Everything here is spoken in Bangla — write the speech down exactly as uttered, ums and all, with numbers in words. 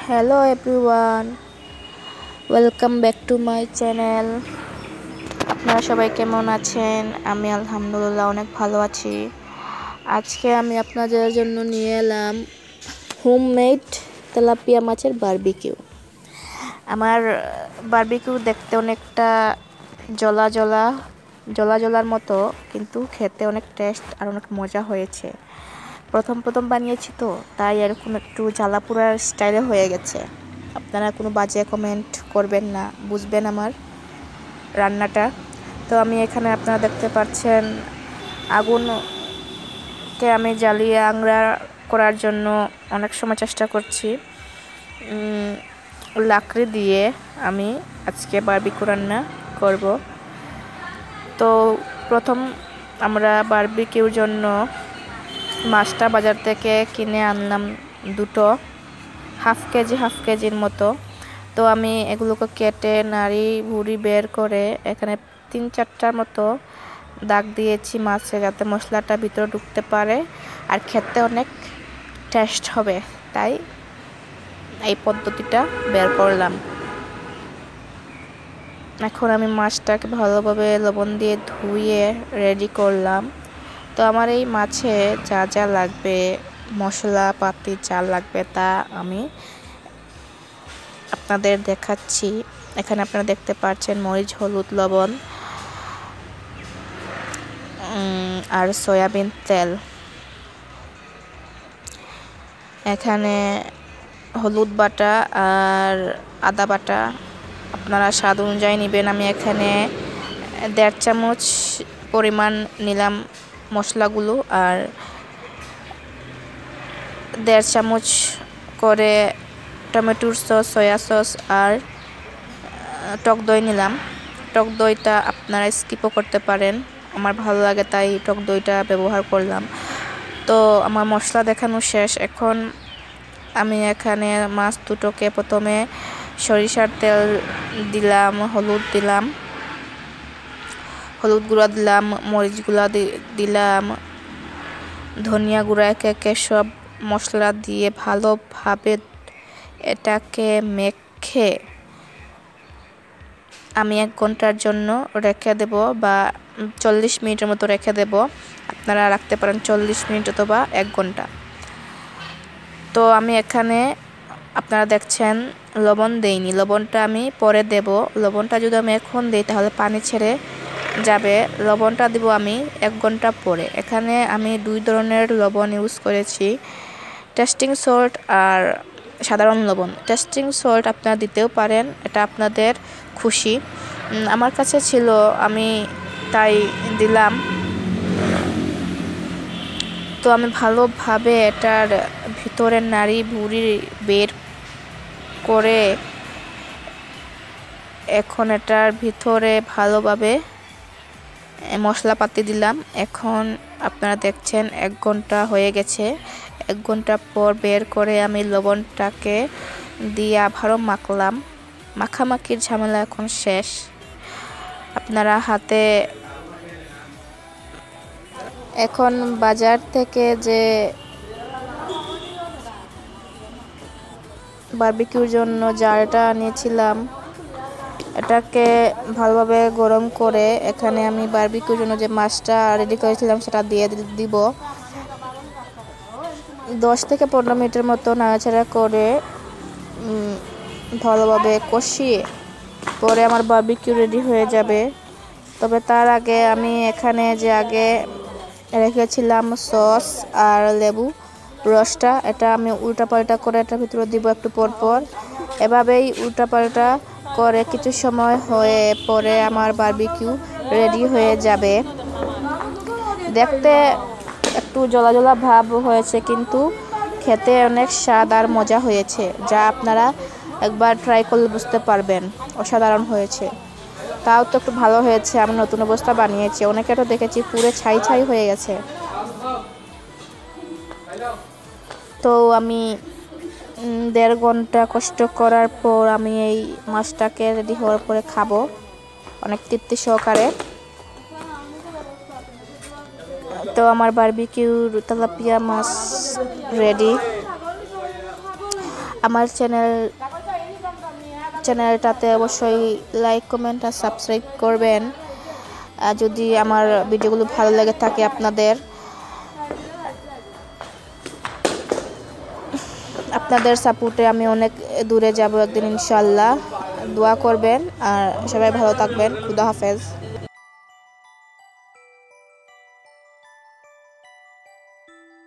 Hello everyone, welcome back to my channel. আপনারা সবাই কেমন আছেন? আমি আলহামদুলিল্লাহ অনেক ভালো আছি। আজকে আমি আপনাদের জন্য নিয়ে এলাম হোমমেড তেলাপিয়া মাছের বারবিকিউ। আমার বারবিকিউ দেখতে অনেকটা জলা জলা জলা জলার মতো, কিন্তু খেতে অনেক টেস্ট আর অনেক মজা হয়েছে। প্রথম প্রথম বানিয়েছি তো, তাই এরকম একটু জ্বালাপুরার স্টাইলে হয়ে গেছে। আপনারা কোনো বাজে কমেন্ট করবেন না, বুঝবেন আমার রান্নাটা। তো আমি এখানে আপনারা দেখতে পাচ্ছেন আগুনকে আমি জ্বালিয়ে আংড়া করার জন্য অনেক সময় চেষ্টা করছি। লাকড়ি দিয়ে আমি আজকে বারবিকিউ রান্না করব। তো প্রথম আমরা বারবিকিউর জন্য মাছটা বাজার থেকে কিনে আনলাম দুটো, হাফ কেজি হাফ কেজির মতো। তো আমি এগুলোকে কেটে নাড়ি ভুড়ি বের করে এখানে তিন চারটার মতো দাগ দিয়েছি মাছে, যাতে মশলাটা ভিতরে ঢুকতে পারে আর খেতে অনেক টেস্ট হবে। তাই এই পদ্ধতিটা বের করলাম। এখন আমি মাছটাকে ভালোভাবে লবণ দিয়ে ধুয়ে রেডি করলাম। তো আমার এই মাছে যা যা লাগবে, মশলাপাতি যা লাগবে, তা আমি আপনাদের দেখাচ্ছি। এখানে আপনারা দেখতে পাচ্ছেন মরিচ, হলুদ, লবণ আর সয়াবিন তেল। এখানে হলুদ বাটা আর আদা বাটা আপনারা স্বাদ অনুযায়ী নেবেন। আমি এখানে দেড় চামচ পরিমাণ নিলাম মশলাগুলো, আর দেড় চামচ করে টমেটোর সস, সয়া সস আর টক দই নিলাম। টক দইটা আপনারা স্কিপও করতে পারেন, আমার ভালো লাগে তাই টক দইটা ব্যবহার করলাম। তো আমার মশলা দেখানো শেষ। এখন আমি এখানে মাছ দুটোকে প্রথমে সরিষার তেল দিলাম, হলুদ দিলাম, হলুদ গুঁড়া দিলাম, মরিচ গুঁড়া দিলাম, ধনিয়া গুঁড়া, একে একে সব মশলা দিয়ে ভালোভাবে এটাকে মেখে আমি এক ঘন্টার জন্য রেখে দেব, বা চল্লিশ মিনিটের মতো রেখে দেব। আপনারা রাখতে পারেন চল্লিশ মিনিট অথবা এক ঘন্টা। তো আমি এখানে আপনারা দেখছেন লবণ দেইনি, লবণটা আমি পরে দেব। লবণটা যদি আমি এখন দিই তাহলে পানি ছেড়ে যাবে, লবণটা দিব আমি এক ঘন্টা পরে। এখানে আমি দুই ধরনের লবণ ইউজ করেছি, টেস্টিং সল্ট আর সাধারণ লবণ। টেস্টিং সল্ট আপনারা দিতেও পারেন, এটা আপনাদের খুশি। আমার কাছে ছিল, আমি তাই দিলাম। তো আমি ভালোভাবে এটার ভিতরের নাড়ি ভুড়ি বের করে এখন এটার ভিতরে ভালোভাবে মশলাপাতি দিলাম। এখন আপনারা দেখছেন এক ঘন্টা হয়ে গেছে। এক ঘন্টা পর বের করে আমি লবণটাকে দিয়ে আবারও মাখলাম। মাখামাখির ঝামেলা এখন শেষ। আপনারা হাতে এখন বাজার থেকে যে বারবিকিউর জন্য জারটা আনিয়েছিলাম, এটাকে ভালোভাবে গরম করে এখানে আমি বারবিকিউর জন্য যে মাছটা রেডি করেছিলাম সেটা দিয়ে দিব। দশ থেকে পনেরো মিনিটের মতো নাড়াচাড়া করে ভালোভাবে কষিয়ে পরে আমার বারবিকিউ রেডি হয়ে যাবে। তবে তার আগে আমি এখানে যে আগে রেখেছিলাম সস আর লেবু রসটা, এটা আমি উল্টাপাল্টা করে এটার ভিতরে দিব একটু পর পর। এভাবেই উল্টাপাল্টা করে কিছু সময় হয়ে পরে আমার বারবিকিউ রেডি হয়ে যাবে। দেখতে একটু জলা জলা ভাব হয়েছে, কিন্তু খেতে অনেক স্বাদ আর মজা হয়েছে, যা আপনারা একবার ট্রাই করলে বুঝতে পারবেন। অসাধারণ হয়েছে। তাও তো একটু ভালো হয়েছে, আমি নতুন অবস্থা বানিয়েছি। অনেকে তো দেখেছি পুরো ছাই ছাই হয়ে গেছে। তো আমি দেড় ঘন্টা কষ্ট করার পর আমি এই মাছটাকে রেডি হওয়ার পরে খাবো অনেক তৃপ্তি সহকারে। তো আমার বারবিকিউ তেলাপিয়া মাছ রেডি। আমার চ্যানেল চ্যানেলটাতে অবশ্যই লাইক কমেন্ট আর সাবস্ক্রাইব করবেন। আর যদি আমার ভিডিওগুলো ভালো লেগে থাকে আপনাদের আপনাদের সাপোর্টে আমি অনেক দূরে যাব একদিন ইনশাআল্লাহ। দোয়া করবেন আর সবাই ভালো থাকবেন। খুদা হাফেজ।